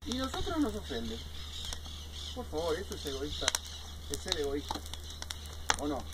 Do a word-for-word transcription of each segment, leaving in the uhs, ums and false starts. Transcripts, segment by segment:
Y nosotros nos ofende. Por favor, eso es egoísta. Es ser egoísta. ¿O no?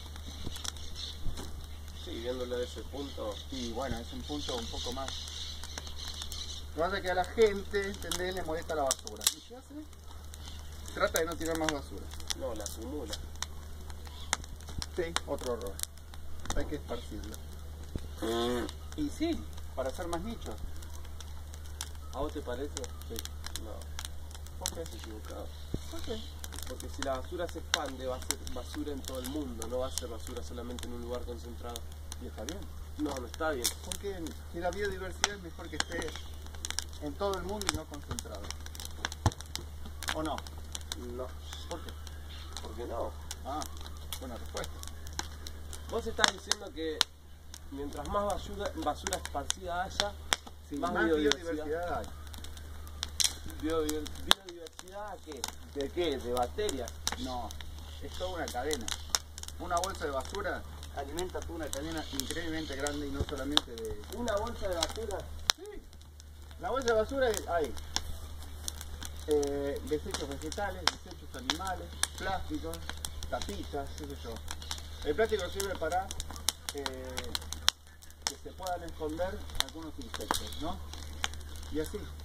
Sí, viéndolo de ese punto. Y bueno, es un punto un poco más. Lo que pasa es que a la gente, ¿entendés? Le molesta la basura. ¿Y qué hace? Trata de no tirar más basura. No, la acumula. Sí, otro error. Hay que esparcirlo. Mm. Y sí, para hacer más nichos. ¿A vos te parece? Sí. No, ¿Por qué? estás equivocado. ¿Por qué? Porque si la basura se expande, va a ser basura en todo el mundo, no va a ser basura solamente en un lugar concentrado. Y está bien. No, no está bien. Porque si la biodiversidad es mejor que esté en todo el mundo y no concentrado. ¿O no? No. ¿Por qué? ¿Por qué no? Ah, buena respuesta. Vos estás diciendo que mientras más basura, basura esparcida haya, Sí, más, más biodiversidad. biodiversidad hay. Biodiver- ¿Biodiversidad qué? ¿De qué? ¿De bacterias? No, es toda una cadena. Una bolsa de basura alimenta toda una cadena increíblemente grande y no solamente de... ¿Una bolsa de basura? Sí. La bolsa de basura hay eh, desechos vegetales, desechos animales, plásticos, tapitas, qué sé yo. El plástico sirve para eh, que se puedan esconder algunos insectos, ¿no? Y así.